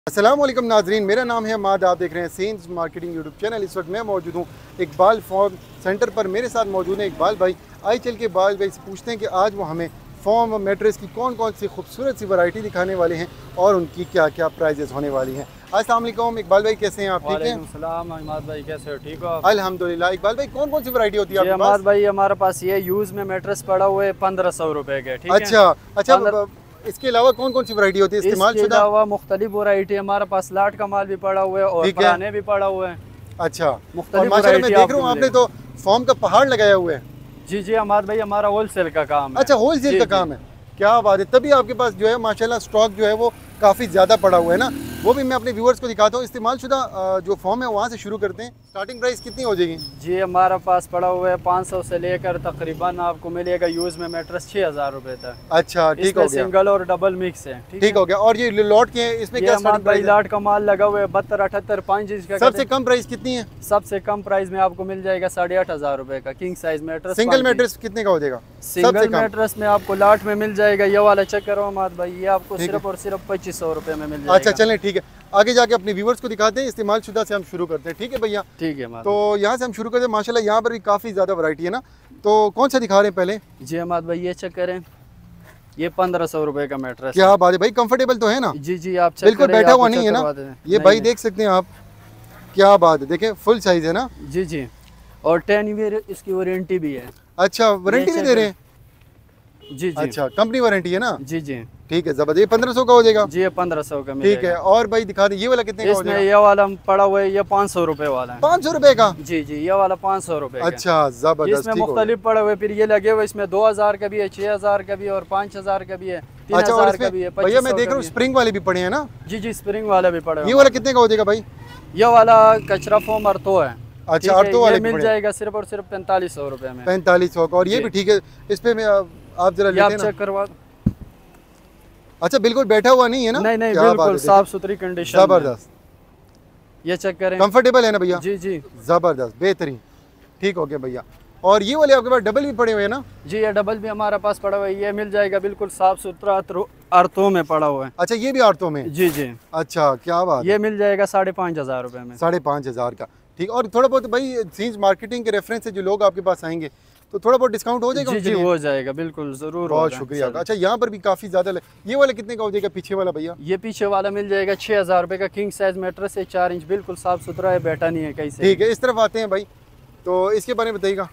अस्सलाम वालेकुम नाजरीन, मेरा नाम है अमाद। आप देख रहे हैं सीन्स मार्केटिंग यूट्यूब चैनल। इस वक्त मैं मौजूद हूँ इकबाल फॉर्म सेंटर पर। मेरे साथ मौजूद हैं इकबाल भाई। आइए चल के इकबाल भाई से पूछते हैं कि आज वो हमें फॉर्म मैट्रेस की कौन कौन सी खूबसूरत सी वैरायटी दिखाने वाले हैं और उनकी क्या क्या प्राइजेस होने वाली हैं। अस्सलाम वालेकुम इकबाल भाई, कैसे हैं आप? ठीक हैं? वालेकुम अहमद भाई, कैसे हो? ठीक हो? अल्हम्दुलिल्लाह। इकबाल भाई, कौन कौन सी वैरायटी होती है आपके पास? अहमद भाई, हमारे पास ये यूज में मैट्रेस पड़ा हुआ है 1500 रुपए के। ठीक है? अच्छा। इसके अलावा कौन कौन सी वैरायटी होती है इस्तेमाल इसके अलावा मुख्तलिफ वैरायटी हमारे पास लाट का माल भी पड़ा हुआ है और पुराने भी पड़ा हुआ है। अच्छा, मुख्तलिफ माशाल्लाह मैं देख रहा हूँ आपने तो फॉर्म का पहाड़ लगाया हुआ है। जी जी अहमद भाई, हमारा होलसेल का काम है। अच्छा, होलसेल का काम है, क्या बात है। तभी आपके पास जो है माशाल्लाह स्टॉक जो है वो काफ़ी ज़्यादा पड़ा हुआ है ना। वो भी मैं अपने व्यूअर्स को दिखाता हूँ। इस्तेमाल शुदा जो फॉर्म है वहाँ से शुरू करते हैं। स्टार्टिंग प्राइस कितनी हो जाएगी? जी हमारा पास पड़ा हुआ है 500 से लेकर तकरीबन आपको मिलेगा यूज में मैट्रेस 6000 रुपए तक। अच्छा, ठीक हो गया। सिंगल और डबल मिक्स है। ठीक हो गया। और ये लॉट के इसमें क्या स्टार्टिंग प्राइस है? लाट का माल लगा हुआ है 72, 78, 5 इंच का। सबसे कम प्राइस कितनी है? सबसे कम प्राइस में आपको मिल जाएगा 8500 रुपए का king size mattress. Single mattress कितने का हो जाएगा? सिंगल मैट्रेस में आपको लाट में मिल जाएगा, ये वाला चेक करो अहमद भाई, ये आपको सिर्फ और सिर्फ 2500 रुपए में मिल जाएगा। अच्छा चलें, ठीक है। आगे जाके अपने व्यूअर्स को दिखाते हैं। इस्तेमाल शुदा से हम शुरू करते हैं, ठीक है भैया? ठीक है। तो यहाँ से हम शुरू करते हैं। माशाल्लाह यहाँ पर भी काफ़ी ज़्यादा वैरायटी है ना। तो कौन सा दिखा रहे हैं पहले? जी अहमद भाई, ये चेक करें, ये 1500 रुपए का मैट्रेस। क्या बात है भाई, कंफर्टेबल तो है ना? जी जी, आप बिल्कुल बैठा हुआ नहीं है ना ये भाई? देख सकते हैं आप, क्या बात है। देखें फुल साइज है ना? जी जी, और 10 ईयर इसकी वारंटी भी है। अच्छा, वारंटी भी दे रहे हैं? जी जी। अच्छा, कंपनी वारंटी है ना? जी जी, ठीक है, जबरदस्त। ये 1500 का हो जाएगा? जी, ये 1500 का। ठीक है। और भाई दिखा दें, ये वाला कितने का हो जाएगा? इसमें ये वाला पड़ा हुआ है, ये 500 रुपए वाला है। 500 रुपए का? जी जी, ये वाला 500 रुपए। अच्छा, जबरदस्त। इसमें मुख्तलिफ पड़े हुए, फिर ये लगे हुए इसमें 2000 का भी है, 6000 का भी है और 5000 का भी है, 3000 का भी है। भैया मैं देख रहा हूँ स्प्रिंग वाले भी पड़े हैं ना? जी जी, स्प्रिंग वाला भी पड़े। ये वाला कितने का हो जाएगा भाई? ये वाला कचरा फोम अर्थो है। अच्छा, अर्थो वाले मिल जाएगा सिर्फ और सिर्फ 4500 रुपए में। 4500 का। और ये भी ठीक है। इस पे मैं आप जरा लेते हैं ना, चेक करवा। अच्छा, बिल्कुल बैठा हुआ नहीं है ना? नहीं नहीं, बिल्कुल साफ सुथरी कंडीशन। जबरदस्त। ये चेक करें, कंफर्टेबल है ना भैया? जी जी, जबरदस्त, बेहतरीन। ठीक हो गया भैया। और ये वाले आपके पास डबल भी पड़े हुए हैं ना? जी, ये डबल भी हमारे पास पड़ा हुआ है, ये मिल जाएगा बिल्कुल साफ सुथरा अर्थों में पड़ा हुआ है। अच्छा, ये भी अर्थों में? जी जी। अच्छा, क्या बात। ये मिल जाएगा 5500 रुपए में। 5500 का, ठीक। और थोड़ा बहुत भाई सीन्स मार्केटिंग के रेफरेंस से जो लोग आपके पास आएंगे तो थोड़ा बहुत डिस्काउंट हो जाएगा? जी जी, हो जाएगा, बिल्कुल जरूर। बहुत शुक्रिया। अच्छा, यहाँ पर भी काफ़ी ज़्यादा। ये वाला कितने का हो जाएगा पीछे वाला भैया? ये पीछे वाला मिल जाएगा 6000 रुपए का किंग साइज मैट्रेस है, 4 इंच, बिल्कुल साफ सुथरा है, बैठा नहीं है कहीं से। ठीक है, इस तरफ आते हैं भाई, तो इसके बारे में बताइएगा।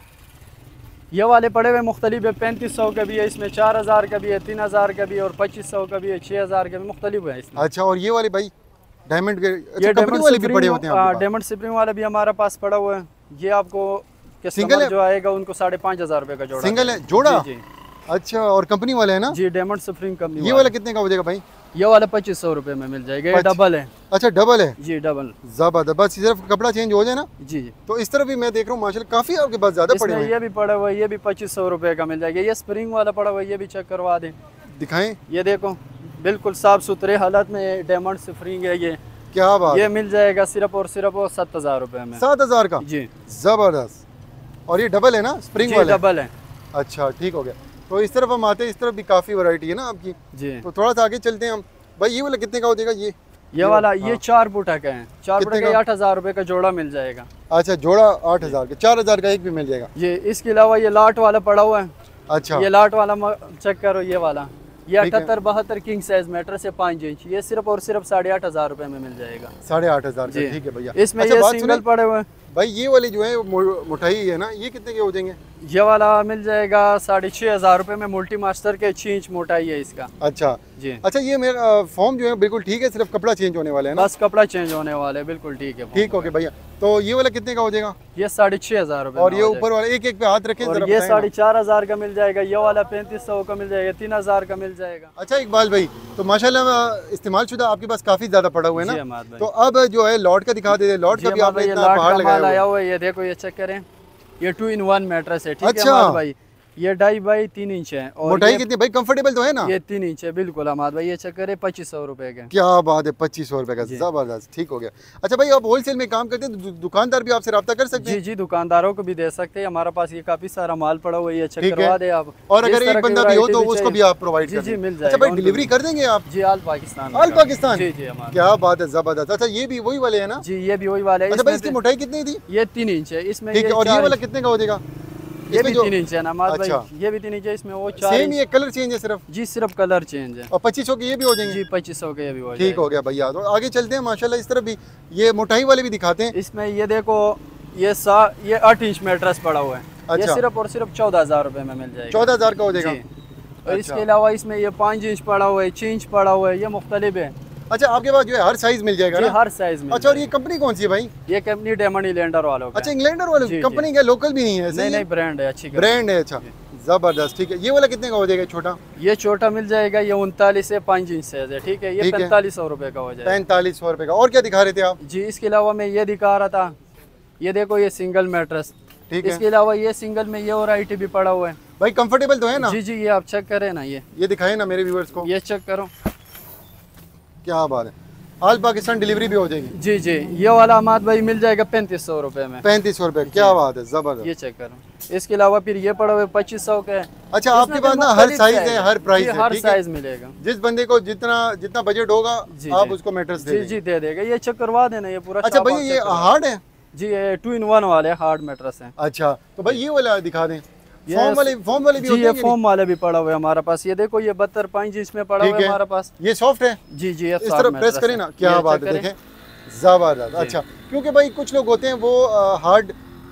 ये वाले पड़े हुए मुख्तलिफ है, 3500 का भी है इसमें, 4000 का भी है, 3000 का भी है और 2500 का भी है, 6000 का भी, मुख्तलिफ है इसमें। अच्छा, और ये वाले भाई डायमंड के? ये कंपनी वाले भी पड़े होते हैं? डायमंड स्प्रिंग वाला भी हमारे पास पड़ा हुआ है। ये आपको सिंगल है? जो आएगा उनको 5500 रुपए का जोड़ा। सिंगल है जोड़ा? जी। अच्छा, और कंपनी वाला है ना? जी, डायमंड स्प्रिंग कंपनी। ये वाला कितने का हो जाएगा भाई? ये वाला 2500 रुपए में मिल जाएगा। ये डबल है। अच्छा, डबल है? जी, डबल। जबरदस्त। बस सिर्फ कपड़ा चेंज हो जाए ना? जी जी। तो इस तरफ भी मैं देख रहा हूँ माशाल्लाह काफी आपके पास ज्यादा पड़े हुए हैं। ये भी पड़ा हुआ है, ये भी 2500 रुपए का मिल जाएगा। ये स्प्रिंग वाला पड़ा हुआ है, ये भी चेक करवा दें। दिखाएं। ये देखो, बिल्कुल साफ सुथरे हालत में डायमंड स्प्रिंग है ये। क्या बात। ये मिल जाएगा सिर्फ और सिर्फ 7000 रुपए में। 7000 का? जी, जबरदस्त। और ये डबल है ना? स्प्रिंग वाला? डबल है। अच्छा, ठीक हो गया। तो इस तरफ हम आते हैं, इस तरफ भी काफी वैरायटी है ना आपकी? जी। तो थोड़ा सा आगे चलते हैं हम। भाई ये वाला कितने का हो जाएगा? ये वाला ये 4 फुटा का है, 4 फुटा का 8000 रुपए का जोड़ा मिल जाएगा। अच्छा, जोड़ा 8000 का, 4000 का एक भी मिल जाएगा। ये इसके अलावा ये लाट वाला पड़ा हुआ है। अच्छा, ये लाट वाला चेक करो, ये वाला, ये 78-72 किंग साइज मैट्रेस है, 5 इंच, ये सिर्फ और सिर्फ 8500 रुपए में मिल जाएगा। 8500 का, ठीक है भैया। इसमें ये सिंगल पड़े हुए हैं भाई। ये वाले जो है मोटाई है ना, ये कितने के हो जाएंगे? ये वाला मिल जाएगा 6500 रुपए में, मल्टी मास्टर के 6 इंच मोटाई है इसका। अच्छा जी। अच्छा, ये मेरा फॉर्म जो है बिल्कुल ठीक है, सिर्फ कपड़ा चेंज होने वाला है ना? बस कपड़ा चेंज होने वाला है, बिल्कुल ठीक है। ठीक हो गया भैया। तो ये वाला कितने का हो जाएगा? ये 6500 रुपए। और ये ऊपर वाला एक एक पे हाथ रखें और ये 4500 का मिल जाएगा। ये वाला 3500 का मिल जाएगा, 3000 का मिल जाएगा। अच्छा इकबाल भाई, तो माशाल्लाह इस्तेमाल शुदा आपके पास काफी ज्यादा पड़ा हुआ है ना? तो अब जो है लॉट का दिखा दे। लॉट का भी आपने इतना पहाड़ लगाया हुआ है। ये देखो, ये चेक करें, ये 2 in 1 मैट्रेस है। ठीक है अच्छा भाई, ये 2.5 बाई 3 इंच है और मोटाई कितनी भाई, कंफर्टेबल तो है ना? ये 3 इंच है बिल्कुल हमाद भाई। ये चक्कर है 2500 रुपए के। क्या बात है, 2500 रुपए का, जबरदस्त, ठीक हो गया। अच्छा भाई, आप होलसेल में काम करते हैं तो दुकानदार भी आपसे रब्ता कर सकते हैं? जी जी, दुकानदारों को भी दे सकते हैं, हमारे पास ये काफी सारा माल पड़ा हुआ है, ये चेक करवा दे आप। और अगर एक बंदा भी हो तो उसको भी आप प्रोवाइड जी जी मिल जाएगा? अच्छा भाई, डिलीवरी कर देंगे आप? जी, ऑल पाकिस्तान। ऑल पाकिस्तान? जी जी, क्या बात है, जबरदस्त। अच्छा, ये भी वही वाले है ना? जी, ये भी वही वाले है। अच्छा भाई, इसकी मोटाई कितनी थी? ये 3 इंच है इसमें। ठीक है, और ये वाला कितने का हो जाएगा? ये भी 3 इंच है नमाज भाई। अच्छा। ये भी 3 इंच है, इसमें वो 4 सेम, ये कलर चेंज है सिर्फ? जी, सिर्फ कलर चेंज है। और 2500 के ये भी हो जाएंगे? जी, 2500 के ये भी हो ठीक हो गया भैया। तो आगे चलते हैं माशाल्लाह, इस तरफ भी ये मोटाई वाले भी दिखाते हैं। इसमें ये देखो, ये 8 इंच मैट्रेस पड़ा हुआ है। अच्छा। ये सिर्फ और सिर्फ 14,000 रुपए में मिल जाएगा। 14,000 का हो जाएगा। और इसके अलावा इसमें ये 5 इंच पड़ा हुआ है, 6 इंच पड़ा हुआ है, ये मुख्तलिफ है। अच्छा, आपके पास जो है हर साइज मिल जाएगा ना? हर साइज में। अच्छा, और ये कंपनी कौन सी है भाई? ये कंपनी डायमंड इंग्लैंडर वालों का। अच्छा, इंग्लैंडर वालों कंपनी का, लोकल भी नहीं है? नहीं, ब्रांड है, अच्छी ब्रांड है। अच्छा, जबरदस्त, ठीक है। ये वाला कितने का हो जाएगा छोटा? ये छोटा मिल जाएगा, ये 39 से 5 इंच साइज है, ठीक है। ये 4500 रुपए का हो जाएगा। 4500 रुपए का। और क्या दिखा रहे थे आप? जी, इसके अलावा मैं ये दिखा रहा था, ये देखो, ये सिंगल मैट्रेस। ठीक है। इसके अलावा ये सिंगल में ये वैरायटी भी पड़ा हुआ है भाई, कंफर्टेबल तो है ना? जी जी, ये आप चेक करें ना, ये दिखाए ना मेरे व्यूअर्स को, ये चेक करो। क्या बात है, ऑल पाकिस्तान डिलीवरी भी हो जाएगी? जी जी, ये वाला अमाद भाई मिल जाएगा 3500 रुपए में। 3500 रुपए, क्या बात है, जबरदस्त। ये चेक करो। इसके अलावा फिर ये पड़ा हुआ है 2500 का है। अच्छा, आपके पास ना हर साइज है, हर प्राइस है? हर साइज मिलेगा, जिस बंदे को जितना बजट होगा आप उसको मैट्रेस दे जी जी दे देगा। ये चेक करवा देना, ये पूरा। अच्छा भैया, ये हार्ड है? जी, ये 2-in-1 वाले हार्ड मैट्रेस है। अच्छा, तो भाई ये वाला दिखा दें। फोम वाले भी होते हैं? ये फोम वाले भी पड़ा हुआ है हमारे पास। ये देखो, ये 72 5 इंच में पड़ा हुआ है हमारे पास। ये सॉफ्ट है? जी जी, इस तरह प्रेस करें ना, क्या बात है, देखें, जबरदस्त। अच्छा, क्योंकि भाई कुछ लोग होते हैं वो हार्ड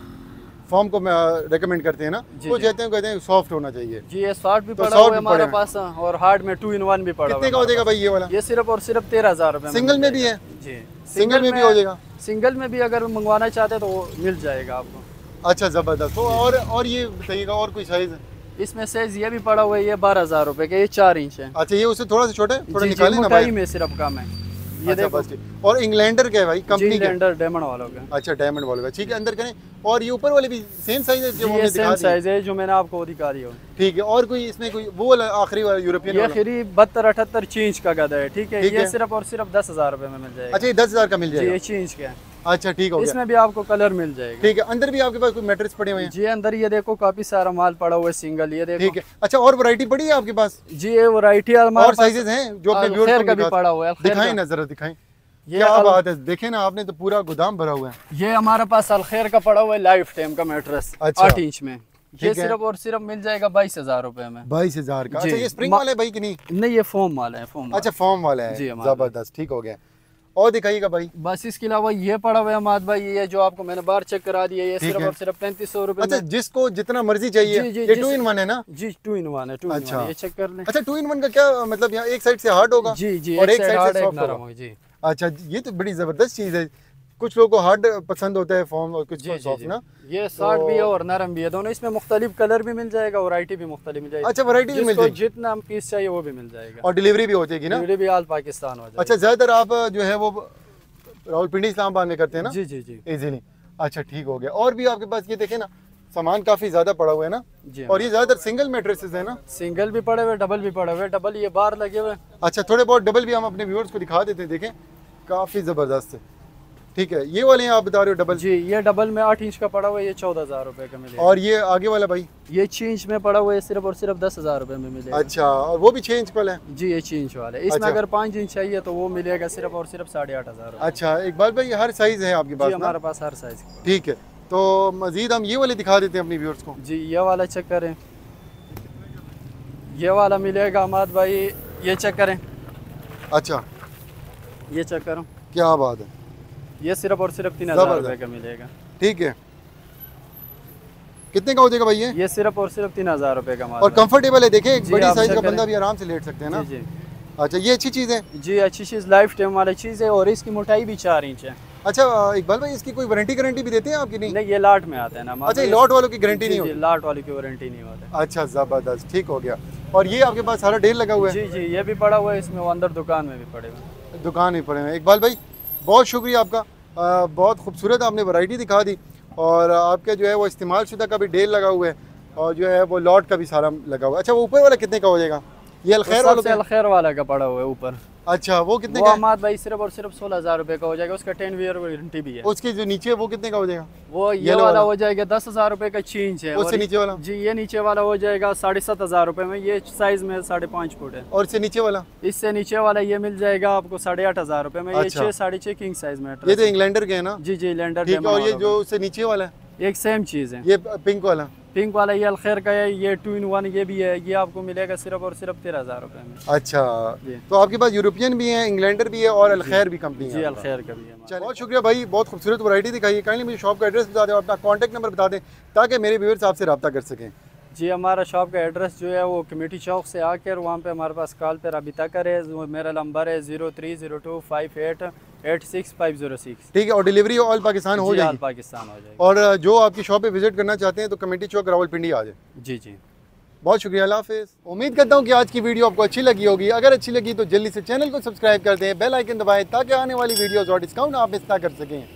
फॉर्म को रेकमेंड करते हैं ना, वो कहते हैं सॉफ्ट होना चाहिए। जी, ये सॉफ्ट भी पड़ा हुआ है हमारे पास, और हार्ड में 2-in-1 भी पड़ा हुआ है। कितने का हो जाएगा भाई ये वाला? ये सिर्फ और सिर्फ 13,000 रुपए। सिंगल में भी है? जी, सिंगल में भी हो जाएगा? सिंगल में भी अगर मंगवाना चाहते हैं तो वो मिल जाएगा आपको। अच्छा, जबरदस्त। तो और ये बताइएगा, और कोई साइज है इसमें? साइज ये भी पड़ा हुआ है, ये 12,000 रुपए का, ये 4 इंच है। अच्छा, ये उससे थोड़ा सा छोटा है, थोड़ा निकालें ना भाई, में सिर्फ कम है ये। अच्छा, देखो। और इंग्लैंडर क्या है भाई, कंपनी का? इंग्लैंडर डायमंड वालों का। अच्छा, डायमंड वालों का, ठीक है। अंदर करें। और ये ऊपर वाले भी सेम साइज है जो हमने दिखा दिया? सेम साइज है जो मैंने आपको दिखा दिया। ठीक है। और कोई इसमें कोई वो वाला आखिरी वाला यूरोपियन? ये आखिरी 72-78 6 इंच का गदा है, ठीक है। ये सिर्फ और सिर्फ 10,000 रुपए में मिल जाएगा। अच्छा, ये 10,000 का मिल जाएगा? ये 6 इंच का है। अच्छा, ठीक हो गया। इसमें भी आपको कलर मिल जाएगा। ठीक है। अंदर भी आपके पास कोई मैट्रेस पड़े हुए हैं? जी, अंदर ये देखो काफी सारा माल पड़ा हुआ है सिंगल, ये देखो। ठीक है। अच्छा, और वैरायटी पड़ी है आपके पास? जी, ये वैरायटी और साइजेस हैं जो अपने व्यूअर्स को भी पड़ा हुआ है। दिखाएं ना, जरा दिखाएं। क्या बात है, देखें ना, आपने तो पूरा गोदाम भरा हुआ है। ये हमारे पास अलखैर का पड़ा हुआ है, लाइफ टाइम का मैट्रेस। अच्छा। 8 इंच में ये सिर्फ और सिर्फ मिल जाएगा 22,000 रुपए में। 22,000 का? अच्छा, ये स्प्रिंग वाला है भाई कि नहीं? नहीं, ये फोम वाला है। फोम। अच्छा, फोम वाला है, जबरदस्त, ठीक हो गया। और दिखाइएगा भाई। बस इसके अलावा ये पड़ा हुआ है माद भाई, ये जो आपको मैंने बार चेक करा दिया, ये सिर्फ और सिर्फ 3500 रुपए। अच्छा, जिसको जितना मर्जी चाहिए। ये 2-in-1 है ना? जी, 2-in-1 है। अच्छा, ये चेक कर लें। अच्छा, 2-in-1 का क्या मतलब, यहाँ एक साइड से हार्ड होगा? जी जी, और एक साइड से सॉफ्ट होगा। जी। अच्छा, ये तो बड़ी जबरदस्त चीज है। कुछ लोगों को हार्ड पसंद होता है फॉर्म, और कुछ को सॉफ्ट ना। ये सॉफ्ट भी है और नरम भी है, दोनों। इसमें मुख्तलिफ कलर भी मिल जाएगा, वैरायटी भी मुख्तलिफ मिल जाएगी। अच्छा, वैरायटी भी मिल जाएगी, जितना पीस चाहिए वो भी मिल जाएगा। और डिलीवरी भी हो जाएगी ना? डिलीवरी भी ऑल पाकिस्तान हो जाएगी। अच्छा, ज्यादातर आप जो है वो रावलपिंडी इस्लामाबाद में करते हैं ना? जी जी जी, इजीली। अच्छा, ठीक हो गया। और भी आपके पास ये देखें ना, सामान काफी ज्यादा पड़ा हुआ है ना? जी। और ये ज्यादातर सिंगल मैट्रेसेस है ना? सिंगल भी पड़े हुए, डबल भी पड़े हुए। डबल ये बार लगे हुए। अच्छा, थोड़े बहुत डबल भी हम अपने व्यूअर्स को दिखा देते हैं, देखें, काफी जबरदस्त है। ठीक है। ये वाले हैं आप बता रहे हो डबल? जी, ये डबल में 8 इंच का पड़ा हुआ है, ये 14,000 रुपए का मिलेगा। और ये आगे वाला भाई? ये 6 इंच में पड़ा हुआ है, सिर्फ और सिर्फ 10,000 रुपए में मिलेगा। अच्छा, और वो भी 6 इंच वाला है? जी, ये 6 इंच वाला है। इसमें अगर 5 इंच चाहिए तो वो मिलेगा सिर्फ और सिर्फ 8,500। अच्छा, इकबाल भाई, हर साइज है आपके पास? हमारे पास हर साइज। ठीक है। तो मजीद हम ये वाले दिखा देते हैं अपने व्यूअर्स को। जी, ये वाला चेक करें, ये वाला मिलेगा अमाद भाई, ये चेक करें। अच्छा, ये चेक करो, क्या बात है, ये सिर्फ और सिर्फ 3,000 रुपए का मिलेगा। ठीक है। कितने का हो जाएगा भाई ये सिर्फ और सिर्फ 3,000 रुपए का माल। और कंफर्टेबल है, देखें, एक बड़ी साइज का बंदा भी आराम से लेट सकते हैं ना? जी। अच्छा, ये अच्छी चीज़ है? जी, अच्छी चीज़, लाइफ टाइम वाली चीज़ है, और इसकी मोटाई भी 4 इंच है। अच्छा, इकबाल भाई, इसकी कोई गारंटी भी देते हैं आपकी? नहीं, ये लॉट में आता है ना। अच्छा, लॉट वालों की गारंटी नहीं होती? लॉट वाली की वारंटी नहीं होती। अच्छा, जबरदस्त, ठीक हो गया। और ये आपके पास सारा ढेर लगा हुआ है? जी जी, ये भी पड़ा हुआ है, इसमें अंदर दुकान में भी पड़े हुए। दुकान में पड़े हुए। इकबाल भाई, बहुत शुक्रिया आपका, बहुत खूबसूरत आपने वैरायटी दिखा दी, और आपका जो है वो इस्तेमाल शुदा का भी ढेर लगा हुआ है। और जो है वो लॉट का भी सारा लगा हुआ है। अच्छा वो ऊपर वाला कितने का हो जाएगा? ये अलखैर वाला? अलखैर वाला का पड़ा हुआ है ऊपर। अच्छा वो कितने वो का? अहमद भाई सिर्फ और सिर्फ 16,000 रुपये का हो जाएगा, उसका 10 ईयर वारंटी भी है। उसके जो नीचे वो कितने का हो जाएगा? वो ये वाला हो जाएगा 10,000 रुपये का 6 इंच है। उससे नीचे वाला? जी ये नीचे वाला हो जाएगा 7,500 रुपये में, ये साइज में 5.5 फुट है। और इससे नीचे वाला? इससे नीचे वाला ये मिल जाएगा आपको 8,500 रुपये में। ये 6.5 किंग साइज में। ये तो इंग्लैंडर के है ना? जी जी लैंडर। ठीक है। और ये जो उससे नीचे वाला है? एक सेम चीज़ है। ये पिंक वाला? पिंक वाला ये अलखैर का है, ये 2-in-1 ये भी है। ये आपको मिलेगा सिर्फ और सिर्फ 13,000 रुपये में। अच्छा तो आपके पास यूरोपियन भी है, इंग्लैंडर भी है और अलखैर भी कंपनी है? जी अलखैर का भी है। चलिए बहुत शुक्रिया भाई, बहुत खूबसूरत वैरायटी दिखाई है। काइंडली मुझे शॉप का एड्रेस बता दें, अपना कॉन्टैक्ट नंबर बता दें ताकि मेरे व्यूअर्स आपसे रब्ता कर सकें। जी हमारा शॉप का एड्रेस जो है वो कमेटी चौक से आकर वहाँ पे हमारे पास कॉल पर रब्ता करें। मेरा नंबर है 03025886 ठीक है। और डिलीवरी ऑल पाकिस्तान हो जाएगी? ऑल पाकिस्तान हो जाएगी। और जो आपकी शॉप पे विजिट करना चाहते हैं तो कमेटी चौक रावलपिंडी आ जाए। जी जी बहुत शुक्रिया, अल्लाह हाफिज़। उम्मीद करता हूँ कि आज की वीडियो आपको अच्छी लगी होगी। अगर अच्छी लगी तो जल्दी से चैनल को सब्सक्राइब कर दें, बेल आइकन दबाएं ताकि आने वाली वीडियोज़ और डिस्काउंट आप मिस ना कर सकें।